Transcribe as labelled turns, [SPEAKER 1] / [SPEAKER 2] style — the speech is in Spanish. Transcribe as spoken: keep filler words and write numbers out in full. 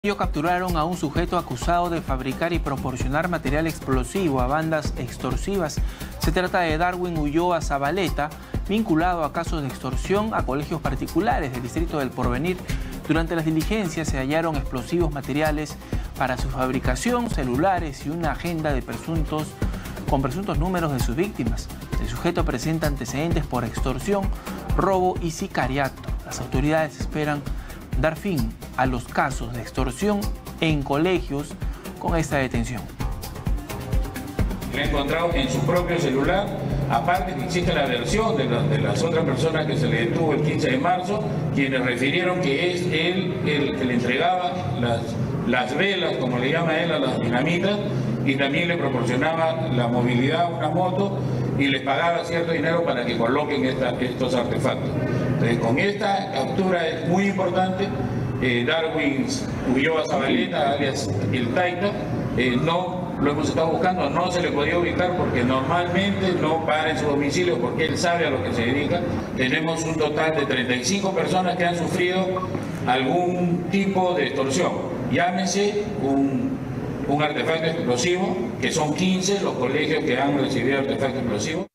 [SPEAKER 1] Ellos capturaron a un sujeto acusado de fabricar y proporcionar material explosivo a bandas extorsivas. Se trata de Darwin Ulloa Zabaleta, vinculado a casos de extorsión a colegios particulares del distrito del Porvenir. Durante las diligencias se hallaron explosivos materiales para su fabricación, celulares y una agenda de presuntos, con presuntos números de sus víctimas. El sujeto presenta antecedentes por extorsión, robo y sicariato. Las autoridades esperan dar fin a los casos de extorsión en colegios con esta detención.
[SPEAKER 2] Lo he encontrado en su propio celular, aparte que existe la versión de, la, de las otras personas que se le detuvo el quince de marzo, quienes refirieron que es él el que le entregaba las, las velas, como le llama él, a las dinamitas, y también le proporcionaba la movilidad a una moto y les pagaba cierto dinero para que coloquen esta, estos artefactos. Entonces, con esta captura es muy importante. eh, Darwin Ulloa Zabaleta, alias el Taita, eh, no lo hemos estado buscando, no se le podía ubicar porque normalmente no para en su domicilio porque él sabe a lo que se dedica. Tenemos un total de treinta y cinco personas que han sufrido algún tipo de extorsión. Llámese un, un artefacto explosivo, que son quince los colegios que han recibido artefacto explosivo.